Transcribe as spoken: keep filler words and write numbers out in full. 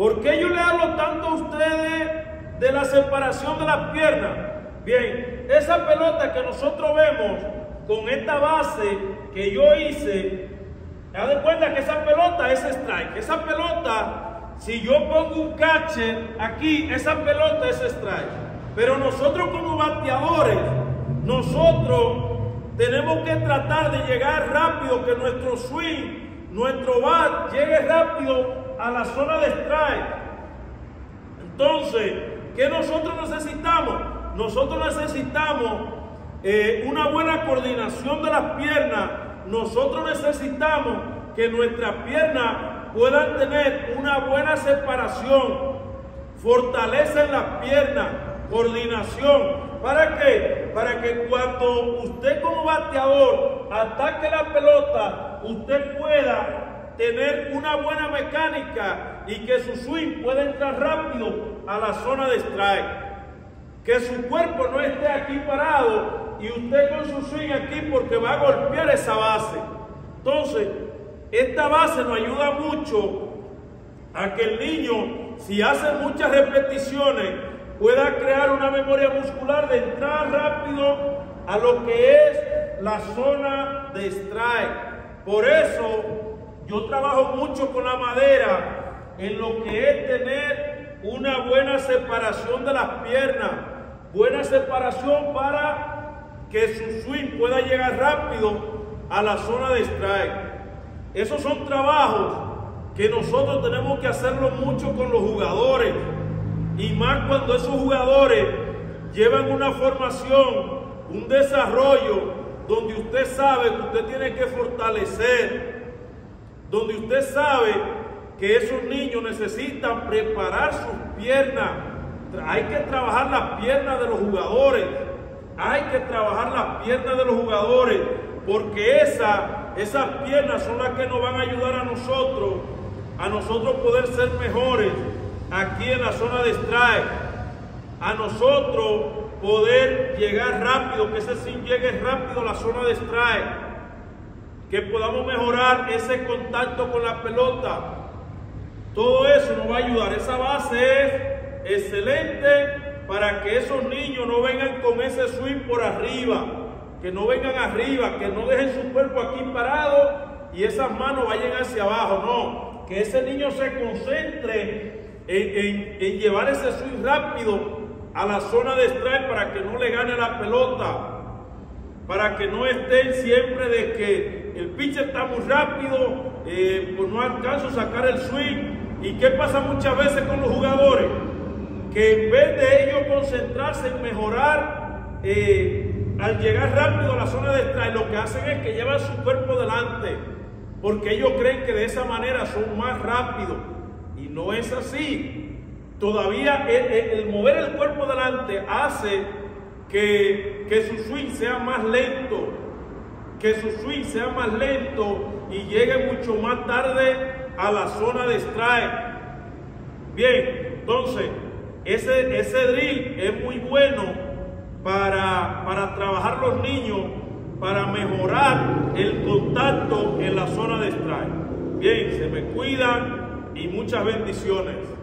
¿Por qué yo le hablo tanto a ustedes de la separación de las piernas? Bien, esa pelota que nosotros vemos con esta base que yo hice, haz de cuenta que esa pelota es strike. Esa pelota, si yo pongo un catcher aquí, esa pelota es strike. Pero nosotros como bateadores, nosotros tenemos que tratar de llegar rápido, que nuestro swing, nuestro bat llegue rápido a la zona de strike. Entonces, ¿qué nosotros necesitamos? Nosotros necesitamos eh, una buena coordinación de las piernas. Nosotros necesitamos que nuestras piernas puedan tener una buena separación, fortaleza en las piernas, coordinación. ¿Para qué? Para que cuando usted como bateador ataque la pelota, usted pueda tener una buena mecánica y que su swing pueda entrar rápido a la zona de strike. Que su cuerpo no esté aquí parado y usted con su swing aquí porque va a golpear esa base. Entonces, esta base nos ayuda mucho a que el niño, si hace muchas repeticiones, pueda crear una memoria muscular de entrar rápido a lo que es la zona de strike. Por eso yo trabajo mucho con la madera en lo que es tener una buena separación de las piernas, buena separación para que su swing pueda llegar rápido a la zona de strike. Esos son trabajos que nosotros tenemos que hacerlo mucho con los jugadores. Y más cuando esos jugadores llevan una formación, un desarrollo, donde usted sabe que usted tiene que fortalecer, donde usted sabe que esos niños necesitan preparar sus piernas. Hay que trabajar las piernas de los jugadores, hay que trabajar las piernas de los jugadores, porque esa, esas piernas son las que nos van a ayudar a nosotros, a nosotros poder ser mejores aquí en la zona de strike, a nosotros poder llegar rápido, que ese swing llegue rápido a la zona de strike, que podamos mejorar ese contacto con la pelota. Todo eso nos va a ayudar. Esa base es excelente para que esos niños no vengan con ese swing por arriba, que no vengan arriba, que no dejen su cuerpo aquí parado y esas manos vayan hacia abajo. No, que ese niño se concentre En, en, en llevar ese swing rápido a la zona de strike para que no le gane la pelota, para que no estén siempre de que el pitcher está muy rápido, eh, pues no alcanzo a sacar el swing. ¿Y qué pasa muchas veces con los jugadores? Que en vez de ellos concentrarse en mejorar eh, al llegar rápido a la zona de strike, lo que hacen es que llevan su cuerpo delante, porque ellos creen que de esa manera son más rápidos. Y no es así. Todavía el, el, el mover el cuerpo delante hace que, que su swing sea más lento, que su swing sea más lento y llegue mucho más tarde a la zona de strike. Bien, entonces ese, ese drill es muy bueno para, para trabajar los niños, para mejorar el contacto en la zona de strike. Bien, se me cuidan y muchas bendiciones.